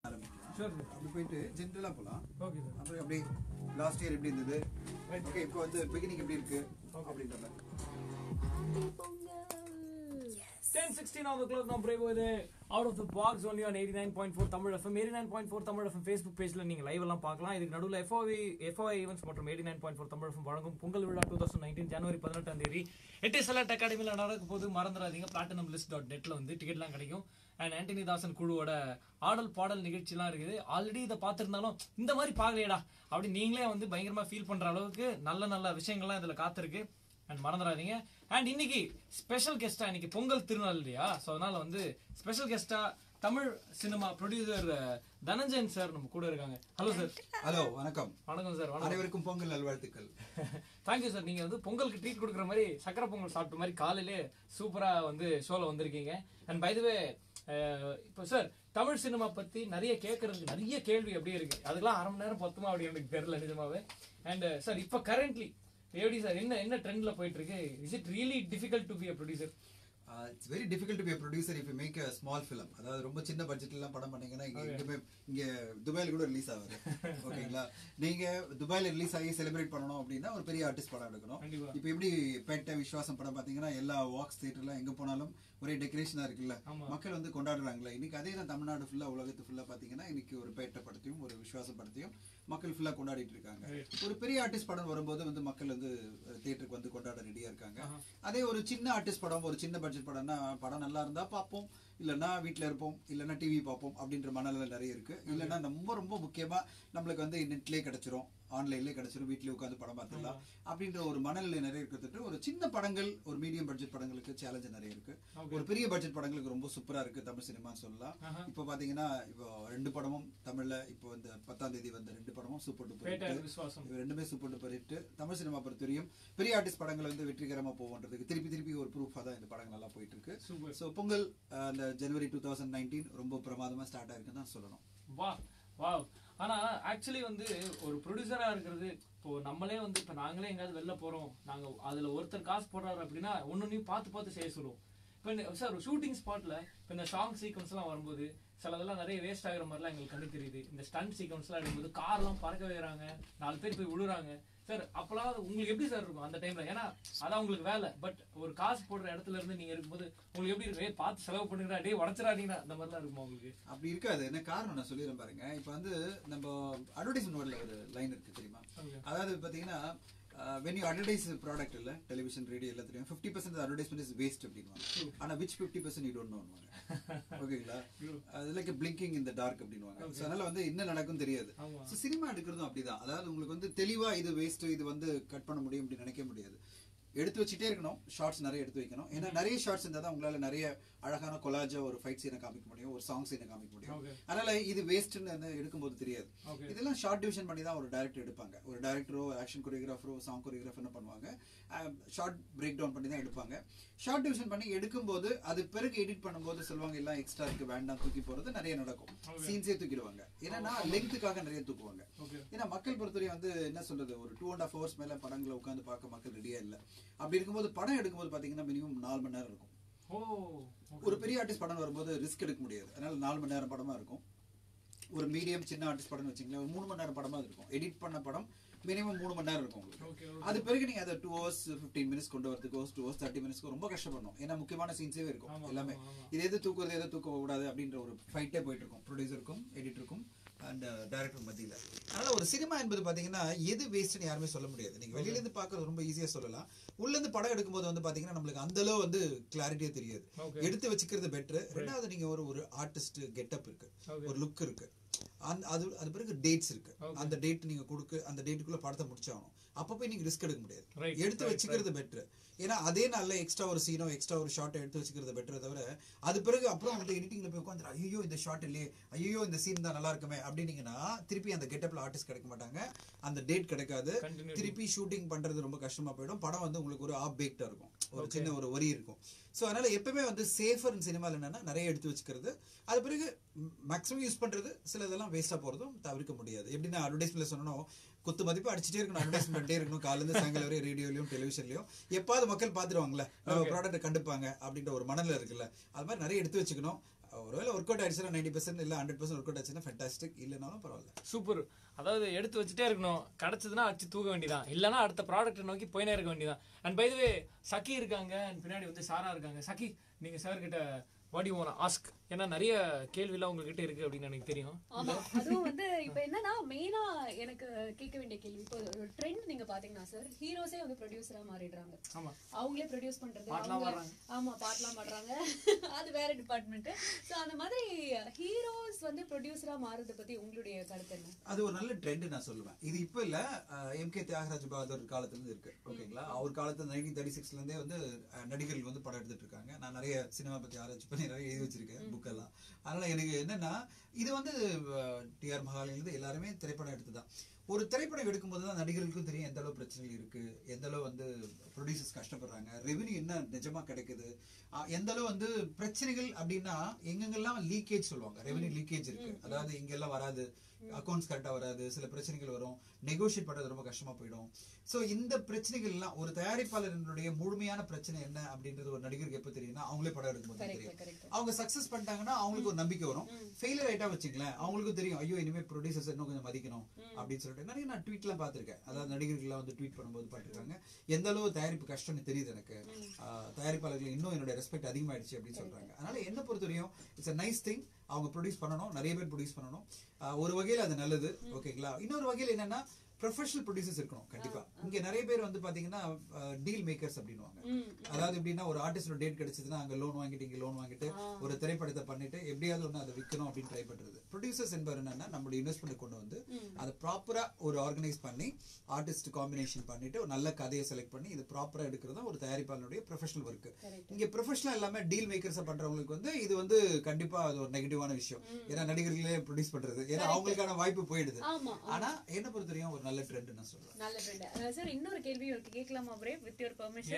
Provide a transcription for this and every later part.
Sure. அப்படி போயிட்டு ஜெனரலா போலாம். Okay sir. அப்புறம் அப்படியே லாஸ்ட் இயர் எப்படி இருந்தது? ஓகே இப்போ வந்து பிகினிங் எப்படி இருக்கு? அப்படின்றத. 10:16 on the clock now brave with out of the box only on 89.4 Tamil FM 89.4 Tamil FM Facebook page la neenga live எல்லாம் பார்க்கலாம். இதுக்கு நடுவுல FOI events மற்றும் 89.4 Tamil FM வழங்கும் பொங்கல் விழா 2019 ஜனவரி 18 தேதி எட்டிசலட் அகாடமில நடக்க போது மறந்துடாதீங்க. platinumlist.net ல வந்து டிக்கெட்லாம் கிடைக்கும். அண்ட் ஆண்டனி தாசன் குழுவோட ஆடல் பாடல் நிகழ்ச்சிலாம் இருக்குது. ஆல்ரெடி இதை பார்த்துருந்தாலும் இந்த மாதிரி பார்க்கலையடா அப்படி நீங்களே வந்து பயங்கரமா ஃபீல் பண்ற அளவுக்கு நல்ல நல்ல விஷயங்கள்லாம் இதுல காத்திருக்கு. அண்ட் மறந்துடாதீங்க. அண்ட் இன்னைக்கு ஸ்பெஷல் கெஸ்டா, இன்னைக்கு பொங்கல் திருநாள் இல்லையா, ஸோ அதனால வந்து ஸ்பெஷல் கெஸ்டா Tamil cinema producer Dhananjayan sir நம்ம கூட இருக்காங்க. Hello sir. ஹலோ, வணக்கம். வணக்கம் சார். அனைவருக்கும் பொங்கல் நல்வாழ்த்துக்கள். Thank you sir. நீங்க வந்து பொங்கலுக்கு ட்ரீட் கொடுக்குற மாதிரி சக்கரை பொங்கல் சாப்பிட்ட மாதிரி காலையிலே சூப்பரா வந்து ஷோல வந்திருக்கீங்க. அண்ட் பை தி வே இப்போ சார் தமிழ் சினிமா பத்தி நிறைய கேட்கறதுக்கு நிறைய கேள்வி அப்படியே இருக்கு. அதுக்கெல்லாம் அரை மணி நேரம் பத்துமா அப்படி எனக்கு தெரியல நிஜமாவே. அண்ட் சார் இப்போ கரண்ட்லி எப்படி சார் என்ன ட்ரெண்ட்ல போயிட்டு இருக்கு? Is it really difficult to be a producer? It's very difficult to be a producer if you make a small film. அதாவது ரொம்ப சின்ன பட்ஜெட்ல எல்லாம் படம் பண்ணீங்கன்னா இங்க துபாயில கூட ரிலீஸ் ஆகுது. ஓகேங்களா? நீங்க துபாயில ரிலீஸ் ஆகி செலிப்ரேட் பண்ணணும் அப்படின்னா ஒரு பெரிய ஆர்டிஸ்ட் படம் எடுக்கணும். இப்போ எப்படி பேட்ட விஸ்வாசம் படம் பாத்தீங்கன்னா எல்லா வாக்ஸ் தியேட்டர்ல எங்க போனாலும் ஒரே டெக்கரேஷனா இருக்குல்ல, மக்கள் வந்து கொண்டாடுறாங்களே. இன்னைக்கு அதே தான் தமிழ்நாடு ஃபுல்லா உலகத்து ஃபுல்லா பாத்தீங்கன்னா இன்னைக்கு ஒரு பேட்ட படத்தையும் ஒரு விஸ்வாசம் படத்தையும் மக்கள் ஃபுல்லா கொண்டாடிட்டு இருக்காங்க. ஒரு பெரிய ஆர்டிஸ்ட் படம் வரும்போது வந்து மக்கள் வந்து தியேட்டருக்கு வந்து கொண்டாட ரெடியா இருக்காங்க. அதே ஒரு சின்ன ஆர்டிஸ்ட் படம், ஒரு சின்ன பட்ஜெட் படம்னா படம் நல்லா இருந்தா பார்ப்போம், இல்லைன்னா வீட்டில் இருப்போம், இல்லைன்னா டிவி பார்ப்போம் அப்படின்ற மனநிலை நிறைய இருக்கு. இல்லைன்னா ரொம்ப ரொம்ப முக்கியமா நம்மளுக்கு வந்து நெட்லேயே கிடைச்சிரும், ஆன்லைன்லேயே கிடைச்சிரும், வீட்லயே உட்காந்து படம் பார்த்துடலாம் அப்படின்ற ஒரு மனநிலை நிறைய இருக்கிறது. ஒரு சின்ன படங்கள், ஒரு மீடியம் பட்ஜெட் படங்களுக்கு சேலஞ்ச் நிறைய இருக்கு. ஒரு பெரிய பட்ஜெட் படங்களுக்கு ரொம்ப சூப்பரா இருக்கு தமிழ் சினிமான்னு சொல்லலாம். இப்போ பாத்தீங்கன்னா இப்போ 2 படமும் தமிழ்ல இப்போ இந்த 10ஆம் தேதி வந்த 2 படமும் சூப்பர் டூப்பர் ஹிட். ரெண்டுமே super duper hit. Tamil cinema பொறுத்தவரையும் பெரிய ஆர்டிஸ்ட் படங்கள் வந்து வெற்றிகரமா போவோன்றதுக்கு திருப்பி ஒரு ப்ரூஃபா தான் இந்த படங்கள் நல்லா போயிட்டு இருக்கு. சோ பொங்கல் அந்த ஜனவரி 2019 ரொம்ப பிரமாதமா ஸ்டார்ட் ஆயிருக்குன்னு தான் சொல்லணும். வாவ். ஆனா ஆக்சுவலி வந்து ஒரு ப்ரொடியூசரா இருக்கிறது, இப்போ நம்மளே வந்து இப்ப நாங்களே எங்காவது வெளில போறோம், நாங்க அதுல ஒருத்தர் காசு போடுறாரு அப்படின்னா ஒன்னொன்னையும் பார்த்து செய்ய சொல்லுவோம். இப்ப சார் ஷூட்டிங் ஸ்பாட்ல இப்ப இந்த சாங் சீக்வன்ஸ் எல்லாம் வரும்போது சிலதெல்லாம் நிறைய வேஸ்ட் ஆகிற மாதிரிலாம் எங்களுக்கு கண்டு தெரியுது. இந்த ஸ்டண்ட் சீக்வன்ஸ் எல்லாம் எடுக்கும்போது கார் எல்லாம் பறக்க வைக்கிறாங்க, 4 பேர் போய் விழுறாங்க. சார் அப்பெல்லாம் உங்களுக்கு எப்படி சார் இருக்கும் அந்த டைம்ல? ஏன்னா அதான் உங்களுக்கு வேலை. பட் ஒரு காசு போடுற இடத்துல இருந்து நீங்க இருக்கும்போது உங்களுக்கு எப்படி இருக்கு? பார்த்து செலவு பண்ணுறா, டே உடச்சிடாதீங்கன்னா அந்த மாதிரிலாம் இருக்குமா உங்களுக்கு? அப்படி இருக்காது. என்ன காரணம் நான் சொல்லிடுறேன் பாருங்க. இப்ப வந்து நம்ம அட்வர்டைஸ்மெண்ட் ஒரு லைன் இருக்கு தெரியுமா? அதாவது பாத்தீங்கன்னா when you advertise a product இல்ல டெலிவிஷன் ரேடியோ எல்லாத்துலயும் 50% advertisement is waste அப்படின்னுவாங்க. ஆனா which 50% you don't know. ஓகேங்களா? அது like blinking in the dark அப்படின்னுவாங்க. சோ அதனால வந்து என்ன நடக்கும் தெரியாது. சோ சினிமா எடுக்கிறதும் அப்படிதான். அதாவது உங்களுக்கு வந்து தெளிவா இது வேஸ்ட், இது வந்து கட் பண்ண முடியும் அப்படி நினைக்க முடியாது. எடுத்து வச்சுட்டே இருக்கணும், ஷார்ட்ஸ் நிறைய எடுத்து வைக்கணும். ஏன்னா நிறைய ஷார்ட்ஸ் இருந்தால் தான் உங்களால நிறைய அழகான கொலாஜா ஒரு ஃபைட் சீனை காமிக்க முடியும், ஒரு சாங் சீனை காமிக்க முடியும். அதனால இது வேஸ்ட்னு எடுக்கும்போது தெரியாது. இதெல்லாம் ஷார்ட் டிவிஷன் பண்ணி தான் ஒரு டைரக்டர் எடுப்பாங்க. ஒரு டைரக்டரோ ஆக்ஷன் கொரியோகிராஃபரோ சாங் கொரியோகிராஃபர் என்ன பண்ணுவாங்க, ஷார்ட் பிரேக் டவுன் பண்ணி தான் எடுப்பாங்க. ஷார்ட் டிவிஷன் பண்ணி எடுக்கும்போது அது பிறகு எடிட் பண்ணும்போது சொல்லுவாங்க எல்லாம் எக்ஸ்ட்ரா இருக்கு வேண்டாம் தூக்கி போறது நிறைய நடக்கும். சீன்ஸே தூக்கிடுவாங்க. ஏன்னா லெங்க்த்துக்காக நிறைய தூக்குவாங்க. ஏன்னா மக்கள் பொறுத்தவரை வந்து என்ன சொல்றது, ஒரு 2.5 hours மேல படங்களை உட்காந்து பார்க்க மக்கள் ரெடியா இல்லை. அப்படி இருக்கும்போது படம் எடுக்கும்போது பாத்தீங்கன்னா மினிமம் 4 மணி நேரம் இருக்கும். ஒரு பெரிய ஆர்டிஸ்ட் படம் வரும்போது ரிஸ்க் எடுக்க முடியாது. அதனால 4 மணி நேரம் படமா இருக்கும். ஒரு மீடியம் சின்ன ஆர்டிஸ்ட் படம் வச்சுங்களேன், ஒரு 3 மணி நேரம் படமா இருக்கும். எடிட் பண்ண படம் மினிமம் 3 மணி நேரம் இருக்கும் உங்களுக்கு. அது பிறகு நீங்க அதை 2 hours 15 minutes கொண்டு வரதுக்கு 2 hours 30 minutes ரொம்ப கஷ்டப்படணும். ஏன்னா முக்கியமான சீன்ஸே இருக்கும் எல்லாமே. இது எது தூக்குறது எதை தூக்க கூடாது அப்படின்ற ஒரு ஃபைட்டே போயிட்டு இருக்கும் ப்ரொடியூசருக்கும் எடிட்டருக்கும் அண்ட் டைரக்டர் மத்தியில. அதனால ஒரு சினிமா என்பது பாத்தீங்கன்னா எது வேஸ்ட்னு யாருமே சொல்ல முடியாது. நீங்க வெளியில இருந்து பாக்குறது ரொம்ப ஈஸியா சொல்லலாம். உள்ள இருந்து படம் எடுக்கும்போது வந்து பாத்தீங்கன்னா நம்மளுக்கு அந்த அளவு வந்து கிளாரிட்டியே தெரியாது. எடுத்து வச்சுக்கிறது பெட்டர். ரெண்டாவது நீங்க ஒரு ஆர்டிஸ்ட் கெட்டப் இருக்கு, ஒரு லுக் இருக்கு, அது பிறகு டேட்ஸ் இருக்கு. அந்த டேட் நீங்க கொடுக்க அந்த டேட்டுக்குள்ள படத்தை முடிச்சாகணும். அப்ப போய் நீங்க ரிஸ்க் எடுக்க முடியாது. எடுத்து வச்சுக்கிறது பெட்டர். ஏன்னா அதே நாள்ல எக்ஸ்ட்ரா ஒரு சீனோ எக்ஸ்ட்ரா ஒரு ஷார்ட்டை எடுத்து வச்சுக்கிறது பெட்டர். தவிர அது பிறகு அப்புறம் வந்து எடிட்டிங்ல போய் உட்காந்து ஐயோ இந்த ஷார்ட் இல்லையே, ஐயோ இந்த சீன் தான் நல்லா இருக்குமே அப்படின்னீங்கன்னா திருப்பி அந்த கெட்டப்ல ஆர்டிஸ்ட் கிடைக்க மாட்டாங்க, அந்த டேட் கிடைக்காது. திருப்பி ஷூட்டிங் பண்றது ரொம்ப கஷ்டமா போயிடும். படம் வந்து உங்களுக்கு ஒரு ஆஃப் பேக்டா இருக்கும், ஒரு சின்ன ஒரு வரி இருக்கும். ஸோ அதனால எப்பவுமே வந்து சேஃபர் சினிமாவில் என்னன்னா நிறைய எடுத்து வச்சுக்கிறது, அது பிறகு மேக்ஸிமம் யூஸ் பண்றது. சில இதெல்லாம் வேஸ்டா போறதும் தவிர்க்க முடியாது. எப்படின்னா அட்வர்டைஸ்மெண்ட்ல சொன்னோம், குத்து மதிப்பு அடிச்சுட்டே இருக்கணும், அட்வர்டைஸ்மெண்ட் பண்ணிட்டே இருக்கணும், காலையில சாயங்காலம் வரை ரேடியோலயும் டெலிவிஷன்லயும். எப்பாவது மக்கள் பார்த்துருவாங்களே நம்ம ப்ராடக்ட்டை கண்டுப்பாங்க அப்படின்ற ஒரு மனநிலை இருக்குல்ல, அது மாதிரி நிறைய எடுத்து வச்சுக்கணும். ஒருவேளை ஒர்க் அவுட் ஆயிடுச்சுன்னா 90% இல்ல 100% ஒர்க் அவுட் ஆச்சுன்னா ஃபேண்டாஸ்டிக், இல்லனாலும் பரவாயில்ல. சூப்பர். அதாவது எடுத்து வச்சுட்டே இருக்கணும், கிடைச்சதுன்னா வச்சு தூக்க வேண்டியதான், இல்லனா அடுத்த ப்ராடக்ட் நோக்கி போயினே இருக்க வேண்டியதான். அண்ட் பை தி வே சகி இருக்காங்க, பின்னாடி வந்து சாரா இருக்காங்க. சகி, நீங்க சார் கிட்ட வாட் யூ வாண்ட் ஆஸ்க், ஏன்னா நிறைய கேள்வி எல்லாம் உங்ககிட்ட இருக்கு அப்படின்னு எனக்கு தெரியும். ஆமா, அதுவும் வந்து இப்ப என்னன்னா மெயினா எனக்கு கேட்க வேண்டிய கேள்வி, இப்போ ஒரு ட்ரெண்ட் நீங்க பாத்தீங்கன்னா சார், ஹீரோஸே வந்து ப்ரொடியூசரா மாறிடுறாங்க. அவங்களே ப்ரொடியூஸ் பண்றது, ஆமா பாட்டெல்லாம் பாடுறாங்க, அது வேற டிபார்ட்மெண்ட். சோ அந்த மாதிரி ஹீரோஸ் வந்து ப்ரொடியூசரா மாறத பத்தி உங்களுடைய கருத்து என்ன? அது ஒரு நல்ல ட்ரெண்ட் நான் சொல்லுவேன். இது இப்ப இல்ல, எம்.கே. தியாகராஜ பகதூர் காலத்துல இருந்து இருக்கு. ஓகேங்களா, அவர் காலத்துல 1936ல இருந்தே வந்து நடிகர்கள் வந்து படம் எடுத்துட்டு இருக்காங்க. நான் நிறைய சினிமா பத்தி ஆராய்ச்சி பண்ணி நிறைய எழுதி வச்சிருக்கேன் புக் எல்லாம். அதனால எனக்கு என்னன்னா, இது வந்து டி.ஆர். மகாலிலிருந்து எல்லாருமே திரைப்படம் எடுத்துதான். ஒரு திரைப்படம் எடுக்கும்போது தான் நடிகர்களுக்கும் தெரியும் எந்த அளவு பிரச்சனைகள் இருக்கு, எந்த அளவு வந்து ப்ரொடியூசர்ஸ் கஷ்டப்படுறாங்க, ரெவென்யூ என்ன நிஜமா கிடைக்குது, எந்த அளவு வந்து பிரச்சனைகள் அப்படின்னா எங்கெங்கெல்லாம் லீக்கேஜ் சொல்லுவாங்க, ரெவென்யூ லீக்கேஜ் இருக்கு, அதாவது இங்கெல்லாம் வராது, அக்கௌண்ட்ஸ் கரெக்டா வராது, சில பிரச்சனைகள் வரும், நெகோஷியேட் பண்றது ரொம்ப கஷ்டமா போயிடும். சோ இந்த பிரச்சனைகள் எல்லாம் ஒரு தயாரிப்பாளர்களுடைய முழுமையான பிரச்சனை என்ன அப்படின்றது ஒரு நடிகருக்கு எப்ப தெரியும்னா அவங்களே படம் எடுக்கும்போது தெரியும். அவங்க சக்சஸ் பண்ணிட்டாங்கன்னா அவங்களுக்கு ஒரு நம்பிக்கை வரும். ஃபெயிலியர் ஆயிட்டா வச்சுங்களேன், அவங்களுக்கும் தெரியும் ஐயோ இனிமே ப்ரொடியூசர்ஸ் இன்னும் கொஞ்சம் மதிக்கணும் அப்படின்னு சொல்லிட்டு நிறைய நான் ட்வீட் எல்லாம் பாத்திருக்கேன். அதாவது நடிகர்கள் வந்து ட்வீட் பண்ணும்போது பாத்துருக்காங்க எந்த அளவு தயாரிப்பு கஷ்டம்னு தெரியுது எனக்கு, தயாரிப்பாளர்கள் இன்னும் என்னோட ரெஸ்பெக்ட் அதிகமாயிடுச்சு அப்படின்னு சொல்றாங்க. அதனால என்ன பொறுத்தவரையும் இட்ஸ் a நைஸ் திங், அவங்க ப்ரொடியூஸ் பண்ணணும், நிறைய பேர் ப்ரொடியூஸ் பண்ணணும். ஒரு வகையில அது நல்லது. ஓகேங்களா, இன்னொரு வகையில என்னன்னா ப்ரொஃபஷனல் ப்ரொடியூசர்ஸ் இருக்கணும் கண்டிப்பா. இங்க நிறைய பேர் வந்து பாத்தீங்கன்னா டீல் மேக்கர்ஸ் அப்படின்னுவாங்க. அதாவது எப்படின்னா ஒரு ஆர்டிஸ்டோட டேட் கிடைச்சதுன்னா அங்க லோன் வாங்கிட்டு இங்க லோன் வாங்கிட்டு ஒரு திரைப்படத்தை பண்ணிட்டு எப்படியாவது ஒண்ணு அதை விற்கணும் அப்படின்னு ட்ரை பண்றது. ப்ரொடியூசர்ஸ் என்பவர் என்னன்னா நம்மளுடைய இன்வெஸ்ட்மெண்ட் கொண்டு வந்து அதை ப்ராப்பரா ஒரு ஆர்கனைஸ் பண்ணி ஆர்டிஸ்ட் காம்பினேஷன் பண்ணிட்டு ஒரு நல்ல கதையை செலக்ட் பண்ணி இது ப்ராப்பரா எடுக்கிறது ஒரு தயாரிப்பாளருடைய ப்ரொஃபஷனல் ஒர்க். இங்க ப்ரொஃபஷனல் எல்லாமே டீல் மேக்கர்ஸ் பண்றவங்களுக்கு வந்து இது வந்து கண்டிப்பா அது ஒரு நெகட்டிவான விஷயம். ஏன்னா நடிகர்களே ப்ரொடியூஸ் பண்றது, ஏன்னா அவங்களுக்கான வாய்ப்பு போயிடுது. ஆனா என்ன பொறுத்தவரையும் ஒரு நல்ல ட்ரெண்ட் நான் சொல்றேன். நல்ல ட்ரெண்ட். சார் இன்னொரு கேள்வி கேட்கலாமா பிரே, வித் யுவர் பெர்மிஷன்?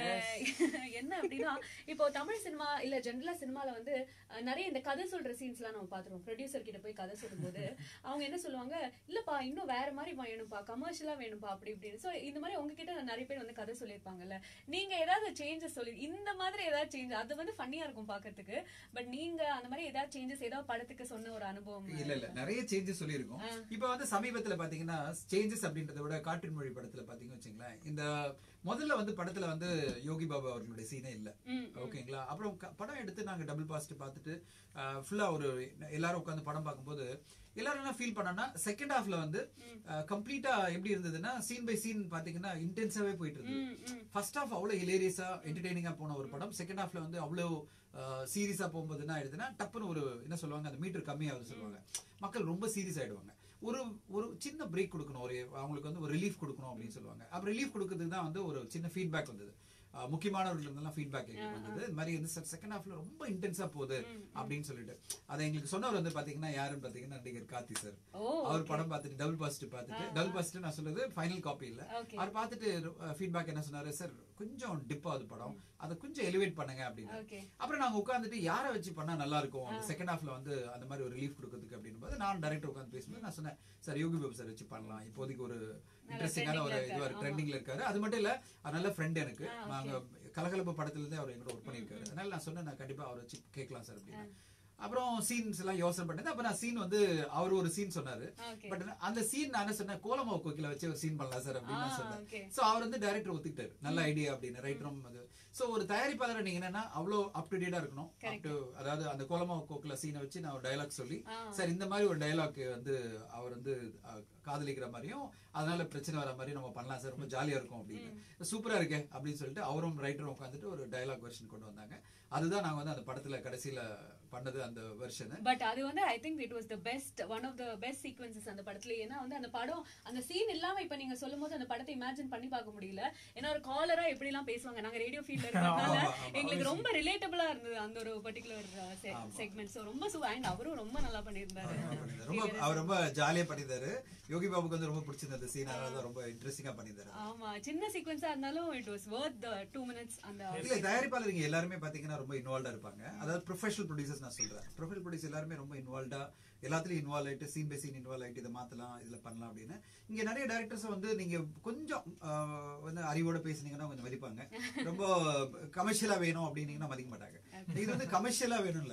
என்ன அப்படின்னா, இப்போ தமிழ் சினிமா இல்ல ஜெனரலா சினிமால வந்து நிறைய இந்த கதை சொல்ற சீன்ஸ் எல்லாம் நம்ம பாத்துருவோம். ப்ரொடியூசர் கிட்ட போய் கதை சொல்லும் போது அவங்க என்ன சொல்லுவாங்க, இல்லப்பா இன்னும் வேற மாதிரி வேணும்பா, கமர்ஷியலா வேணும்பா அப்படி இப்படின்னு. சோ இந்த மாதிரி உங்ககிட்ட நிறைய பேர் வந்து கதை சொல்லியிருப்பாங்கல்ல, நீங்க ஏதாவது சேஞ்சஸ் சொல்லி இந்த மாதிரி ஏதாவது சேஞ்ச், அது வந்து ஃபன்னியா இருக்கும் பாக்கிறதுக்கு, பட் நீங்க அந்த மாதிரி ஏதாவது சேஞ்சஸ் ஏதாவது படத்துக்கு சொன்ன ஒரு அனுபவம்? இல்ல நிறைய சேஞ்சஸ் சொல்லியிருக்கோம். இப்ப வந்து சமீபத்துல பாத்தீங்கன்னா சேஞ்சஸ் அப்படின்றத விட காற்றின் மொழி படத்துல பாத்தீங்கன்னு வச்சுங்களேன், இந்த முதல்ல வந்து படத்துல வந்து யோகி பாபு அவர்களுடைய சீனே இல்ல. ஓகேங்களா, அப்புறம் படம் எடுத்து நாங்க டபுள் பாஸ்ட் பார்த்துட்டு ஃபுல்லா ஒரு எல்லாரும் உட்காந்து படம் பார்க்கும்போது எல்லாரும் என்ன ஃபீல் பண்ணா, செகண்ட் ஹாஃப்ல வந்து கம்ப்ளீட்டா எப்படி இருந்ததுன்னா சீன் பை சீன் பாத்தீங்கன்னா இன்டென்ஸாவே போயிட்டு இருந்தது. ஃபர்ஸ்ட் ஹாஃப் அவ்வளவு ஹிலேரியஸா என்டர்டெய்னிங்கா போன ஒரு படம், செகண்ட் ஹாஃப்ல வந்து அவ்வளவு சீரியஸா போகும்போது என்ன ஆயிடுதுன்னா டப்புன்னு ஒரு என்ன சொல்லுவாங்க, அந்த மீட்டர் கம்மியாகுது சொல்லுவாங்க, மக்கள் ரொம்ப சீரியஸ் ஆயிடுவாங்க. ஒரு ஒரு சின்ன பிரேக் கொடுக்கணும், ஒரு அவங்களுக்கு வந்து ஒரு ரிலீஃப் கொடுக்கணும் அப்படின்னு சொல்லுவாங்க. அப்ப ரிலீஃப் கொடுக்கறதுக்கு தான் வந்து ஒரு சின்ன ஃபீட்பேக் வந்தது, முக்கியமானவர்கள் இருந்தெல்லாம் ஃபீட்பேக் வந்தது. இந்த மாதிரி வந்து செகண்ட் ஹாஃப்ல ரொம்ப இன்டென்ஸா போகுது அப்படின்னு சொல்லிட்டு அதை எங்களுக்கு சொன்னவர் வந்து பாத்தீங்கன்னா யாருன்னு பாத்தீங்கன்னா நடிகர் கார்த்தி சார். அவர் படம் பார்த்துட்டு டபுள் பாஸ்ட் நான் சொல்றது ஃபைனல் காப்பி இல்ல, அவர் பார்த்துட்டு ஃபீட்பேக் என்ன சொன்னாரு, சார் கொஞ்சம் டிப் ஆகுது படம், அதை கொஞ்சம் எலிவேட் பண்ணுங்க அப்படின்னு. அப்புறம் நாங்க உட்காந்துட்டு யாரை வச்சு பண்ணா நல்லா இருக்கும் அந்த செகண்ட் ஹாஃப்ல வந்து அந்த மாதிரி ஒரு ரிலீஃப் கொடுக்கறதுக்கு அப்படின்னு போது நான் டைரக்டர் உட்காந்து பேசும்போது நான் சொன்னேன், சார் யோகி பாபு சார் வச்சு பண்ணலாம், இப்போதைக்கு ஒரு இன்ட்ரெஸ்டிங்கான ஒரு இதுவா ட்ரெண்டிங்ல இருக்காரு. அது மட்டும் இல்ல நல்ல ஃப்ரெண்ட் எனக்கு, நாங்க கலகலப்பு படத்துல இருந்தே அவர் எங்களோட ஒர்க் பண்ணிருக்காரு. அதனால நான் சொன்னேன் நான் கண்டிப்பா அவரை வச்சு கேட்கலாம் சார் அப்படின்னு. அப்புறம் சீன்ஸ் எல்லாம் யோசனை பண்ணது. அப்ப நான் சீன் வந்து அவர் ஒரு சீன் சொன்னாரு, பட் அந்த சீன் நான் என்ன சொன்னேன், கோலமாவு கோக்கில வச்சு ஒரு சீன் பண்ணலாம் சார் அப்படின்னு நான் சொன்னேன். சோ அவர் வந்து டைரக்டர் ஒத்துக்கிட்டாரு, நல்ல ஐடியா அப்படின்னு, ரைட்டரும் அது. சோ ஒரு தயாரிப்பாளர் நீங்க என்னன்னா அவ்வளவு அப் டு டேட்டா இருக்கணும். அதாவது அந்த கோலமாவு கோக்கில சீனை வச்சு நான் ஒரு டயலாக் சொல்லி, சார் இந்த மாதிரி ஒரு டயலாக் வந்து அவர் வந்து காதலிக்கிற மாதிரியும் அதனால பிரச்சனை வர மாதிரி நம்ம பண்ணலாம் சார், ரொம்ப ஜாலியா இருக்கும் அப்படின்னு. சூப்பரா இருக்கே அப்படின்னு சொல்லிட்டு அவரும் ரைட்டரும் உட்காந்துட்டு ஒரு டயலாக் வெர்ஷன் கொண்டு வந்தாங்க. அதுதான் நாங்க வந்து அந்த படத்துல கடைசியில பண்ணது அந்த வெர்ஷன். பட் அது வந்து I think it was the best, one of the best sequences அந்த படத்துல. ஏன்னா வந்து அந்த படம் அந்த சீன் இல்லாம இப்ப நீங்க சொல்லும்போது அந்த படத்தை இமேஜின் பண்ணி பார்க்க முடியல. ஏன்னா ஒரு காலரா எப்படி எல்லாம் பேசுவாங்க, நாங்க ரேடியோ ஃபீல்ட்ல இருக்கறனால எங்களுக்கு ரொம்ப ரிலேட்டபிளா இருந்தது அந்த ஒரு பர்టిక్యులர் செக்மெண்ட். சோ ரொம்ப அண்ட் அவரும் ரொம்ப நல்லா பண்ணிருந்தாரு, அவர் ரொம்ப ஜாலியா பண்ணிருந்தாரு. யோகி பாபுக்கு வந்து ரொம்ப பிடிச்சிருந்தது சீன், அதனால ரொம்ப இன்ட்ரெஸ்டிங்கா பண்ணிருந்தாரு. ஆமா, சின்ன சீக்வென்ஸா இருந்தாலும் it was worth the 2 minutes. அந்த இல்ல தயாரிப்பாளர்கள் எல்லாரும் பாத்தீங்கன்னா ரொம்ப இன்வால்வ்டா இருப்பாங்க. அதாவது ப்ரொஃபஷனல் ப்ரொடியூசர்ஸ் நான் சொல்றேன், ப்ரொஃபஷனல் ப்ரொடியூசர் எல்லாரும் ரொம்ப இன்வால்வ்டா, எல்லாத்துலயும் இன்வால்வ் ஆயிட்டு சீன் பை சீன் இன்வால்வ் ஆயிட்டு இதை மாத்தலாம் இதுல பண்ணலாம் அப்படின்னு. இங்க நிறைய டைரக்டர்ஸ் வந்து நீங்க கொஞ்சம் வந்து அறிவோட பேசுனீங்கன்னா கொஞ்சம் மதிப்பாங்க. ரொம்ப கமர்ஷியலா வேணும் அப்படின்னீங்கன்னா மதிக்க மாட்டாங்க. இது வந்து கமர்ஷியலா வேணும் இல்ல,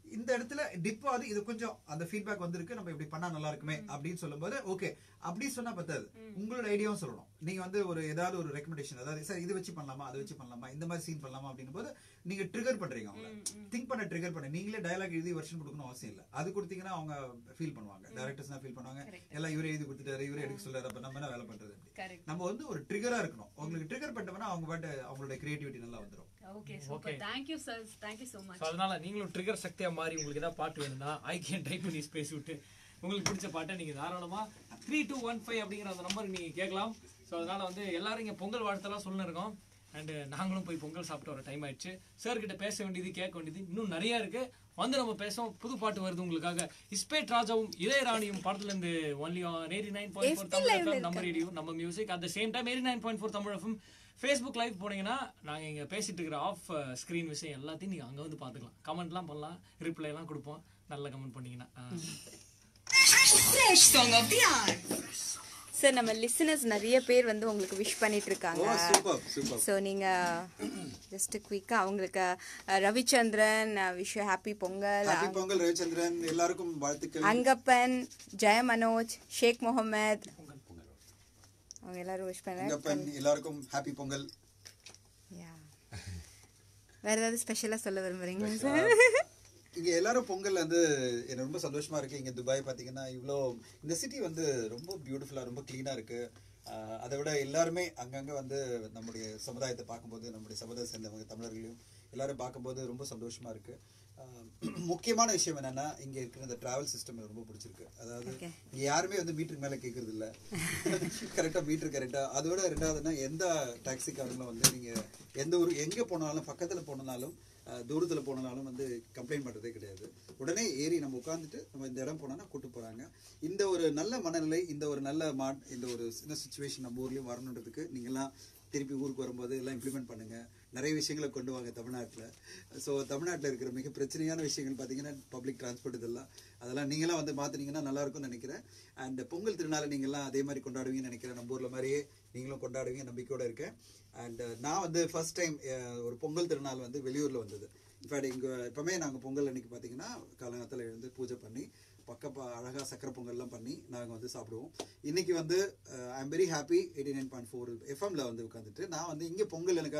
இந்த இடத்துல டிப் ஆகுது, இது கொஞ்சம் அந்த ஃபீட்பேக் வந்திருக்கு, நம்ம இப்படி பண்ணா நல்லா இருக்குமே அப்படின்னு சொல்லும்போது ஓகே அப்படி சொன்னா பத்தாது, உங்களோட ஐடியாவும் சொல்லணும். நீங்க வந்து ஒரு ஏதாவது ஒரு ரெக்கமெண்டேஷன், அதாவது சார் இது வச்சு பண்ணலாமா, அது வச்சு பண்ணலாமா, இந்த மாதிரி சீன் பண்ணலாமா அப்படின்னும் போது நீங்க ட்ரிகர் பண்றீங்க, அவங்க திங்க் பண்ண ட்ரிகர் பண்ண. நீங்களே டயலாக் எழுதி வெர்ஷன் கொடுக்கணும் அவசியம் இல்லை. அது கொடுத்தீங்கன்னா அவங்க ஃபீல் பண்ணுவாங்க, டைரக்டர்ஸ் ஃபீல் பண்ணுவாங்க, எல்லாம் இவரே எழுதி கொடுத்துட்டாரு, இவரே எடுக்க சொல்றாரு, அப்ப நம்ம என்ன வேலை பண்றது. நம்ம வந்து ஒரு ட்ரிகரா இருக்கணும். உங்களுக்கு ட்ரிகர் பண்ணிட்டோம்னா அவங்க பாட்டு அவங்களோட கிரியேட்டிவிட்டி நல்லா வந்துடும். Okay super, thank you sir, thank you so much. அதனால நீங்களும் ட்ரிகர் சக்தியா மாறி உங்களுக்கு ஏதாவது பாட்டு வேணும்னா ஐ கேன் டைப் பண்ணி ஸ்பேஸ் விட்டு உங்களுக்கு பிடிச்ச பாட்டை நீங்க தாராளமா 3215 அப்படிங்கிற அந்த நம்பருக்கு நீங்க கேட்கலாம். ஸோ அதனால வந்து எல்லாரும் இங்க பொங்கல் வாழ்த்தெல்லாம் சொல்லிருக்கோம். அண்ட் நாங்களும் போய் பொங்கல் சாப்பிட்டு வர டைம் ஆயிடுச்சு. சார் கிட்ட பேச வேண்டியது கேட்க வேண்டியது இன்னும் நிறைய இருக்கு. வந்து நம்ம பேசுவோம். புது பாட்டு வருது உங்களுக்காக. இஸ்பேட் ராஜாவும் இளையராணியும் படத்துல இருந்து ஒன்லி 89.4 தமிழ் FM நம்ம ரேடியோ நம்ம music. At the same time 89.4 Tamil FM Facebook live போனீங்கன்னா நாங்க இங்க பேசிட்டு இருக்கிற ஆஃப் ஸ்கிரீன் விஷயம் எல்லாத்தையும் நீங்க அங்க வந்து பாத்துக்கலாம். கமெண்ட்லாம் பண்ணலாம், ரிப்ளை எல்லாம் கொடுப்போம். நல்ல கமெண்ட் பண்ணீங்கன்னா. Fresh song of the hour. Sir நம்ம லிசனர்ஸ் நிறைய பேர் வந்து உங்களுக்கு விஷ் பண்ணிட்டு இருக்காங்க. ஸோ நீங்க ஜஸ்ட் குயிக்கா அவங்களுக்கு Ravichandran wish happy Pongal. Happy Pongal Ravichandran, எல்லாருக்கும் வாழ்த்துக்கள். அங்கப்பன், ஜெய மனோஜ், ஷேக் முகமது, அவங்க எல்லாரும் விஷ் பண்ணாங்க. அங்கப்பன் எல்லாருக்கும் ஹாப்பி பொங்கல். வேற ஏதாவது ஸ்பெஷலா சொல்ல விரும்புறீங்க சார்? இங்க எல்லாரும் பொங்கல் வந்து எனக்கு ரொம்ப சந்தோஷமா இருக்கு. இங்க துபாய் பாத்தீங்கன்னா இவ்வளோ இந்த சிட்டி வந்து ரொம்ப பியூட்டிஃபுல்லா ரொம்ப கிளீனா இருக்கு. அதை விட எல்லாருமே அங்கங்க வந்து நம்முடைய சமுதாயத்தை பார்க்கும்போது, நம்முடைய சமுதாயம் சேர்ந்தவங்க தமிழர்களையும் எல்லாரும் பார்க்கும்போது ரொம்ப சந்தோஷமா இருக்கு. முக்கியமான விஷயம் என்னன்னா இங்க இருக்கிற இந்த டிராவல் சிஸ்டம் ரொம்ப பிடிச்சிருக்கு. அதாவது இங்க யாருமே வந்து மீட்டருக்கு மேல கேட்கறது இல்ல, கரெக்டா மீட்டர் கரெக்டா. அதோட ரெண்டாவதுன்னா எந்த டாக்ஸிக்காரங்களும் வந்து நீங்க எந்த ஊர் எங்க போனாலும் பக்கத்துல போனாலும் தூரத்துல போனாலும் வந்து கம்ப்ளைண்ட் பண்றதே கிடையாது. உடனே ஏறி நம்ம உட்காந்துட்டு நம்ம இந்த இடம் போனோம்னா கூட்டு போறாங்க. இந்த ஒரு நல்ல மனநிலை, இந்த ஒரு நல்ல இந்த ஒரு சின்ன சுச்சுவேஷன் நம்ம ஊர்லயும் வரணுன்றதுக்கு நீங்கெல்லாம் திருப்பி ஊருக்கு வரும்போது எல்லாம் இம்ப்ளிமெண்ட் பண்ணுங்க. நிறைய விஷயங்களை கொண்டு வாங்க தமிழ்நாட்டில். ஸோ தமிழ்நாட்டில் இருக்கிற மிக பிரச்சனையான விஷயங்கள் பார்த்தீங்கன்னா பப்ளிக் டிரான்ஸ்போர்ட் அதெல்லாம் நீங்களாம் வந்து மாற்றினீங்கன்னா நல்லா இருக்கும்னு நினைக்கிறேன். அண்ட் பொங்கல் திருநாளை நீங்கள்லாம் அதே மாதிரி கொண்டாடுவீங்கன்னு நினைக்கிறேன். நம்ம ஊரில் மாதிரியே நீங்களும் கொண்டாடுவீங்க நம்பிக்கையோடு இருக்கேன். அண்ட் நான் வந்து ஃபர்ஸ்ட் டைம் ஒரு பொங்கல் திருநாள் வந்து வெளியூரில் வந்தது. இன்ஃபேக்ட் இங்கே எப்பவுமே நாங்கள் பொங்கல் அன்னைக்கு பார்த்தீங்கன்னா காலங்காலத்தில் எழுந்து பூஜை பண்ணி அழகாக சக்கரை பொங்கல்லாம் பண்ணி நாங்கள் வந்து சாப்பிடுவோம். இன்னைக்கு வந்து ஐ எம் வெரி ஹாப்பி 89.4 எஃப்எம்ல வந்து உட்காந்துட்டு நான் வந்து இங்கே பொங்கல் எனக்கு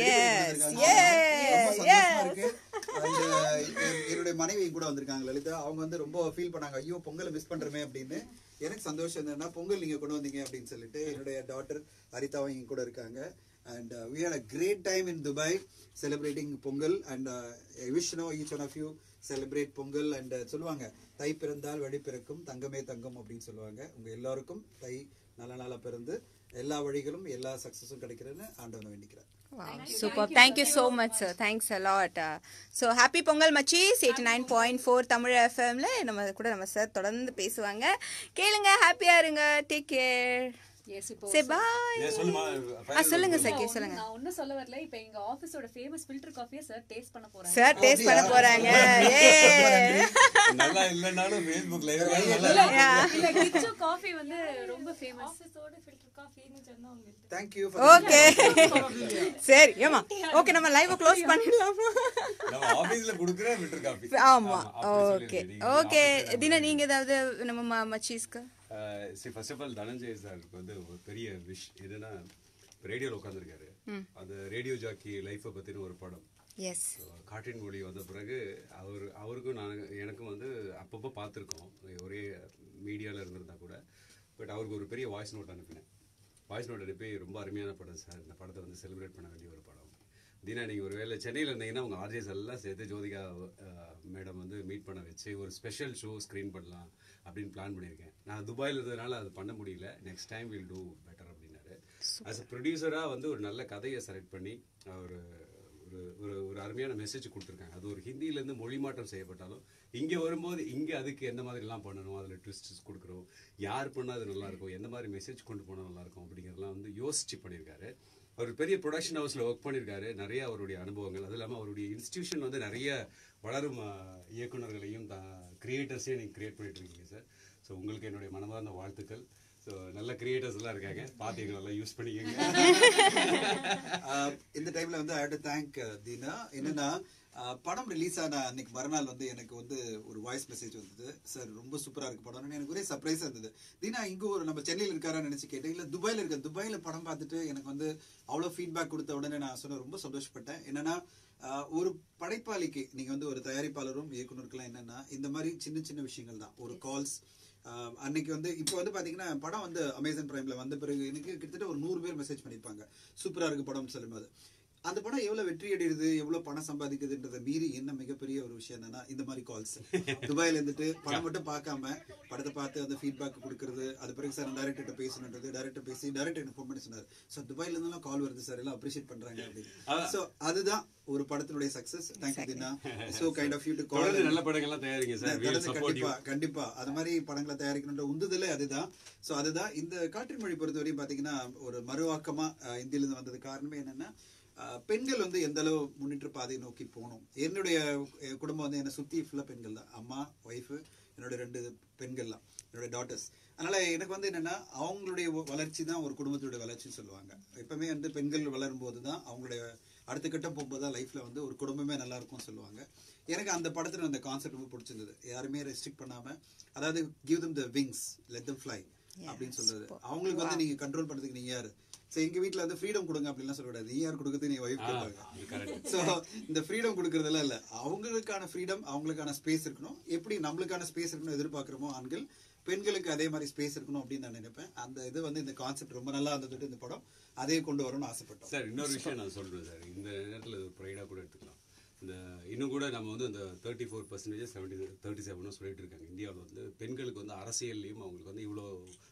இருக்கு. என்னுடைய மனைவி கூட வந்திருக்காங்க லலிதா. அவங்க வந்து ரொம்ப ஃபீல் பண்ணாங்க, ஐயோ பொங்கலை மிஸ் பண்றமே அப்படின்னு. எனக்கு சந்தோஷம் என்னன்னா பொங்கல் நீங்க கொண்டு வந்தீங்க அப்படின்னு சொல்லிட்டு என்னுடைய டாட்டர் ஹரிதாவும் இங்க கூட இருக்காங்க. And we had a great time in Dubai celebrating Pongal, and I wish each one of you celebrate Pongal. And சொல்லுவாங்க தை பிறந்தால் வழி பிறக்கும் தங்கமே தங்கம் அப்படின்னு சொல்லுவாங்க. உங்க எல்லாருக்கும் தை நல்ல நாளா பிறந்து எல்லா வழிகளும் எல்லா சக்சஸும் கிடைக்கிறேன்னு ஆண்டவனை வேண்டிக்கிறேன். Wow, super. Thank you so much, sir. Thanks a lot. So happy Pongal machis. 89.4 Tamil FM ல நம்ம கூட நம்ம சார் தொடர்ந்து பேசுவாங்க. கேளுங்க, ஹாப்பியா இருங்க. Take care. Yes, இப்போ say bye. சொல்லுங்க சார், சொல்லுங்க. நான் ஒன்னும் சொல்ல வரல. இப்போ எங்க ஆபீஸோட ஃபேமஸ் ஃபில்டர் காஃபியை சார் டேஸ்ட் பண்ண போறாங்க. சார் டேஸ்ட் பண்ண போறாங்க. நல்லா இல்லனாலும் Facebook லைவ் இல்ல கிச்சு காஃபி வந்து ரொம்ப ஃபேமஸ். ஆபீஸோட ஃபில்டர் காஃபின்னு சொன்னா உங்களுக்கு Thank you. ஓகே சரி ஏமா ஓகே நம்ம லைவ் க்ளோஸ் பண்ணிடலாமா? நம்ம ஆபீஸ்ல குடுக்குற ஃபில்டர் காஃபி. ஆமா ஓகே ஓகே. தின நீங்க ஏதாவது நம்ம மச்சீஸ்க்கு ஃபர்ஸ்ட் ஆஃப் ஆல் தனஞ்சய் சாருக்கு வந்து ஒரு பெரிய விஷ் என்னன்னா ரேடியோவில் உட்காந்துருக்காரு. அந்த ரேடியோ ஜாக்கி லைஃப்பை பற்றின ஒரு படம் காற்றின் மொழி வந்த பிறகு அவருக்கும் எனக்கும் வந்து அப்பப்போ பார்த்துருக்கோம், ஒரே மீடியாவில் இருந்திருந்தா கூட. பட் அவருக்கு ஒரு பெரிய வாய்ஸ் நோட் அனுப்பினேன். வாய்ஸ் நோட் அனுப்பி ரொம்ப அருமையான படம் சார், இந்த படத்தை வந்து செலிப்ரேட் பண்ண வேண்டிய ஒரு படம். தீனா நீங்கள் ஒரு வேளை சென்னையில் இருந்தீங்கன்னா உங்கள் ஆர்ஜிஎஸ் எல்லாம் சேர்த்து ஜோதிகா மேடம் வந்து மீட் பண்ண வச்சு ஒரு ஸ்பெஷல் ஷோ ஸ்க்ரீன் பண்ணலாம் அப்படின்னு பிளான் பண்ணியிருக்கேன். நான் துபாயில் இருந்ததுனால அது பண்ண முடியல. Next time will do better அப்படின்னாரு. ஆஸ் அ ப்ரொடியூசராக வந்து ஒரு நல்ல கதையை செலக்ட் பண்ணி ஒரு ஒரு ஒரு அருமையான மெசேஜ் கொடுத்துருக்காங்க. அது ஒரு ஹிந்தியிலேருந்து மொழி மாற்றம் செய்யப்பட்டாலும் இங்கே வரும்போது இங்கே அதுக்கு எந்த மாதிரிலாம் பண்ணணும், அதில் ட்விஸ்ட்ஸ் கொடுக்குறோம், யார் பண்ணால் அது நல்லாயிருக்கும், எந்த மாதிரி மெசேஜ் கொண்டு போனால் நல்லாயிருக்கும் அப்படிங்கிறதெல்லாம் வந்து யோசிச்சு பண்ணியிருக்காரு. அவர் பெரிய ப்ரொடக்ஷன் ஹவுஸில் ஒர்க் பண்ணியிருக்காரு. நிறைய அவருடைய அனுபவங்கள், அது இல்லாமல் அவருடைய இன்ஸ்டிடியூஷன் வந்து நிறைய வளரும் இயக்குநர்களையும் கிரியேட்டர்ஸையும் நீங்கள் கிரியேட் பண்ணிட்டு இருக்கீங்க சார். ஸோ உங்களுக்கு என்னுடைய மனமார்ந்த வாழ்த்துக்கள். ஸோ நல்ல கிரியேட்டர்ஸ் எல்லாம் இருக்காங்க, பார்த்து நல்லா யூஸ் பண்ணிக்கோங்க. இந்த டைம்ல வந்து I have to thank Dheena. என்னன்னா படம் ரிலீஸ் ஆன அன்னைக்கு மறுநாள் வந்து எனக்கு வந்து ஒரு வாய்ஸ் மெசேஜ் வந்தது, சார் ரொம்ப சூப்பரா இருக்கு படம்னு. எனக்கு ஒரே சர்ப்ரைஸா இருந்தது. தீனா இங்க ஒரு நம்ம சென்னையில் இருக்காரான்னு நினைச்சு கேட்டேன். இல்ல துபாயில இருக்க. துபாயில படம் பார்த்துட்டு எனக்கு வந்து அவ்வளவு ஃபீட்பேக் கொடுத்த உடனே நான் சொன்ன ரொம்ப சந்தோஷப்பட்டேன். என்னன்னா ஒரு படைப்பாளிக்கு நீங்க வந்து ஒரு தயாரிப்பாளரும் இயக்குனருக்கெல்லாம் என்னன்னா இந்த மாதிரி சின்ன சின்ன விஷயங்கள் தான். ஒரு கால்ஸ் அன்னைக்கு வந்து இப்போ வந்து பாத்தீங்கன்னா படம் வந்து அமேசான் பிரைம்ல வந்த பிறகு எனக்கு கிட்டத்தட்ட ஒரு 100 பேர் மெசேஜ் பண்ணிருப்பாங்க, சூப்பரா இருக்கு படம் சொல்லும்போது. அந்த படம் எவ்வளவு வெற்றி அடையுது, எவ்வளவு பணம் சம்பாதிக்குதுன்றத மீறி என்ன மிகப்பெரிய ஒரு விஷயம் என்னன்னா இந்த மாதிரி கால்ஸ். துபாயில இருந்துட்டு படம் மட்டும் பார்க்காம படத்தை பார்த்து அந்த ஃபீட்பேக் கொடுக்கறது, அது பிறகு சார் டைரக்டர் பேசணுன்றது, டைரக்டர் பேசி டைரக்டர் எனக்கு ஃபோன் பண்ணி சொன்னார், சார் துபாயில இருந்தெல்லாம் கால் வருது சார், எல்லாம் அப்ரிஷியேட் பண்றாங்க அப்படின்னு. சோ அதுதான் ஒரு படத்தினுடைய success. Thank you Dhina. So kind of you to call. நல்ல படங்கள்லாம் தயாரிங்க சார். கண்டிப்பா கண்டிப்பா அது மாதிரி படங்களை தயாரிக்கணுன்ற உந்துதலே அதுதான். சோ அதுதான் இந்த காற்றின் மொழி பொறுத்தவரையும் பாத்தீங்கன்னா ஒரு மறுவாக்கமா இந்தியில இருந்து வந்தது. காரணமே என்னன்னா பெண்கள் வந்து எந்த அளவு முன்னேற்ற பாதையை நோக்கி போகணும். என்னுடைய குடும்பம் வந்து என்னை சுத்தி ஃபுல்லா பெண்கள் தான். அம்மா, ஒய்ஃபு, என்னோட 2 பெண்கள்லாம் என்னோட டாட்டர்ஸ். அதனால எனக்கு வந்து என்னன்னா அவங்களுடைய வளர்ச்சி தான் ஒரு குடும்பத்துடைய வளர்ச்சின்னு சொல்லுவாங்க. எப்பவுமே வந்து பெண்கள் வளரும் போது தான் அவங்களுடைய அடுத்த கட்டம் போகும்போது தான் லைஃப்ல வந்து ஒரு குடும்பமே நல்லா இருக்கும்னு சொல்லுவாங்க. எனக்கு அந்த படத்துல அந்த கான்செப்ட் ரொம்ப பிடிச்சிருந்தது. யாருமே ரெஸ்ட்ரிக்ட் பண்ணாம, அதாவது give them the wings, let them fly அப்படின்னு சொல்றது. அவங்களுக்கு வந்து நீங்க கண்ட்ரோல் பண்றதுக்கு நீங்க யாரு? எங்க வீட்டுல வந்து ஃப்ரீடம் கொடுங்க அப்படின்லாம் சொல்லக்கூடாது. நீ யார் கொடுக்குறது, நீ வைஃப் கேட்பாங்க. சோ இந்த ஃப்ரீடம் கொடுக்கறதெல்லாம் இல்ல, அவங்களுக்கான ஃப்ரீடம், அவங்களுக்கான ஸ்பேஸ் இருக்கணும். எப்படி நம்மளுக்கான ஸ்பேஸ் இருக்கணும் எதிர்பார்க்கிறோமோ ஆண்கள், பெண்களுக்கு அதே மாதிரி ஸ்பேஸ் இருக்கணும் அப்படின்னு நான் நினைப்பேன். அந்த இது வந்து இந்த கான்செப்ட் ரொம்ப நல்லா இருந்தது. இந்த படம் அதே கொண்டு வரணும்னு ஆசைப்பட்டோம். சார் இன்னொரு விஷயம் நான் சொல்றேன் சார், இந்த நேரத்தில் ஒரு ப்ரைடா கூட எடுத்துக்கலாம். இந்த இன்னும் கூட நம்ம வந்து இந்த 34% 37 சொல்லிட்டு இருக்காங்க. இந்தியாவில் வந்து பெண்களுக்கு வந்து அரசியல்லையும் அவங்களுக்கு வந்து இவ்வளோ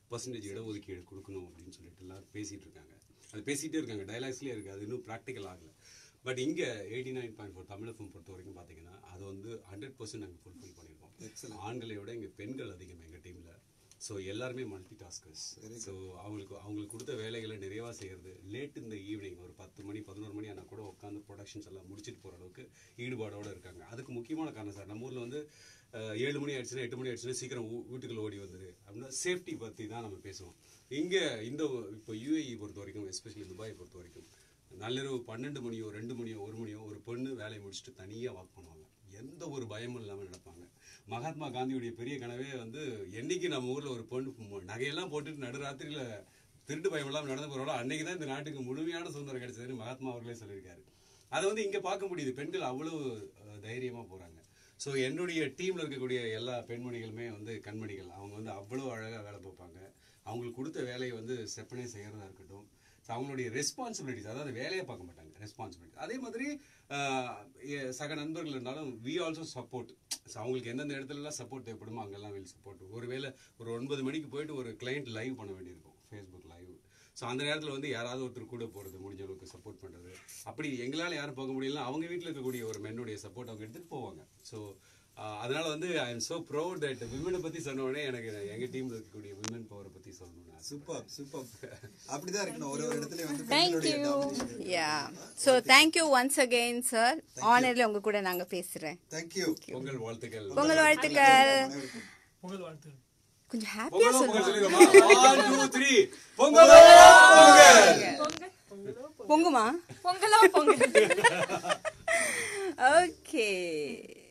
% இடஒதுக்கீடு கொடுக்கணும் அப்படின்னு சொல்லிட்டு எல்லாம் பேசிட்டு இருக்காங்க. அது பேசிகிட்டே இருக்காங்க, டைலாக்ஸ்லேயே இருக்குது, அது இன்னும் ப்ராக்டிக்கல் ஆகலை. பட் இங்கே 89.4 தமிழ் எஃப்எம் பொறுத்த வரைக்கும் பார்த்தீங்கன்னா அது வந்து 100% நாங்கள் ஃபுல்ஃபில் பண்ணியிருக்கோம். ஆண்களை விட இங்கே பெண்கள் அதிகம் எங்கள் டீமில். ஸோ எல்லாருமே மல்டி டாஸ்கர்ஸ். ஸோ அவங்களுக்கு கொடுத்த வேலைகளை நிறைவாக செய்கிறது. லேட் இந்த ஈவினிங் ஒரு 10 மணி 11 மணி ஆனால் கூட உட்காந்து ப்ரொடக்ஷன்ஸ் எல்லாம் முடிச்சுட்டு போகிற அளவுக்கு ஈடுபாடோடு இருக்காங்க. அதுக்கு முக்கியமான காரணம் சார், நம்ம ஊரில் வந்து 7 மணி ஆயிடுச்சுன்னா 8 மணி ஆயிடுச்சுன்னா சீக்கிரம் வீட்டுக்குள்ள ஓடி வந்துரு அப்படின்னா சேஃப்டி பற்றி தான் நம்ம பேசுவோம். இங்கே இந்த இப்போ யூஏஇ பொறுத்த வரைக்கும், எஸ்பெஷலி துபாயை பொறுத்த வரைக்கும், நள்ளிரவு 12 மணியோ 2 மணியோ 1 மணியோ ஒரு பொண்ணு வேலையை முடிச்சுட்டு தனியாக வாக் பண்ணுவாங்க. எந்த ஒரு பயமும் இல்லாமல் நடப்பாங்க. மகாத்மா காந்தியுடைய பெரிய கனவே வந்து என்னைக்கு நம்ம ஊரில் ஒரு பொண்ணு நகையெல்லாம் போட்டுட்டு நடுராத்திரியில் திருட்டு பயம் இல்லாமல் நடந்து போகிறோம், அன்னைக்கு தான் இந்த நாட்டுக்கு முழுமையான சுதந்திரம் கிடைச்சதுன்னு மகாத்மா அவர்களே சொல்லியிருக்காரு. அதை வந்து இங்கே பார்க்க முடியுது. பெண்கள் அவ்வளோ தைரியமாக போகிறாங்க. ஸோ என்னுடைய டீமில் இருக்கக்கூடிய எல்லா பெண்மணிகளுமே வந்து கண்மணிகள். அவங்க வந்து அவ்வளோ அழகாக வேலை பார்ப்பாங்க. அவங்களுக்கு கொடுத்த வேலையை வந்து செப்பனே செய்கிறதா இருக்கட்டும், ஸோ அவங்களுடைய ரெஸ்பான்சிபிலிட்டிஸ், அதாவது வேலையை பார்க்க மாட்டாங்க, ரெஸ்பான்சிபிலிட்டி. அதே மாதிரி சக நண்பர்கள் இருந்தாலும் வி ஆல்சோ சப்போர்ட். ஸோ அவங்களுக்கு எந்தெந்த இடத்துலலாம் சப்போர்ட் தேவைப்படுமோ அங்கெல்லாம் வில் சப்போர்ட். ஒருவேளை ஒரு 9 மணிக்கு போயிட்டு ஒரு கிளைண்ட் லைவ் பண்ண வேண்டியிருக்கும், ஃபேஸ்புக் லைவ். ஸோ அந்த நேரத்தில் வந்து யாராவது ஒருத்தர் கூட போகிறது, முடிஞ்ச அளவுக்கு சப்போர்ட் பண்ணுறது. அப்படி எங்களால் யாரும் போக முடியலன்னா அவங்க வீட்டில் இருக்கக்கூடிய ஒரு மென்னுடைய சப்போர்ட் அவங்க எடுத்துகிட்டு போவாங்க. ஸோ அதனால வந்து I am so proud that விமனை பற்றி சொன்ன உடனே எனக்கு எங்கள் டீமில் இருக்கக்கூடிய விமன் பவரை பற்றி சொல்லணும். Super super. அப்படிதான் இருக்கணும் ஒரு இடத்துல வந்து. Thank you. Yeah. So thank you once again sir. ஆனர்ல உங்க கூட நாங்க பேசுறேன். Thank you. பொங்கல் வாழ்த்துக்கள். பொங்கல் வாழ்த்துக்கள். பொங்கல் வாழ்த்துக்கள். கொஞ்சம் ஹாப்பியா சொல்லுங்க. 1 2 3 பொங்கல் பொங்குமா? பொங்கலா பொங்கல். Okay.